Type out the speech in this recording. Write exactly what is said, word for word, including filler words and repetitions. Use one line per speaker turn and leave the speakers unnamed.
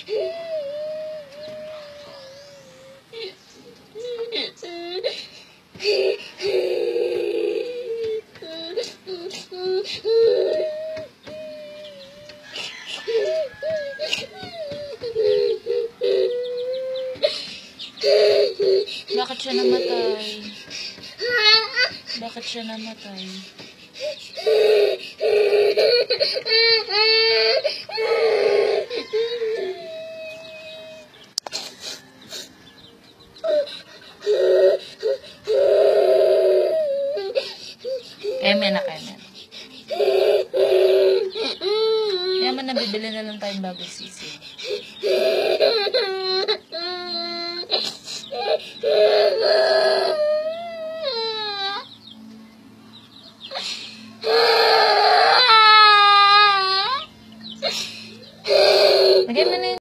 Bakit siya namatay? Bakit siya namatay? Kaya na, kaya na. Kaya man nabibili na lang tayong bagong sisi. Lagyan mo na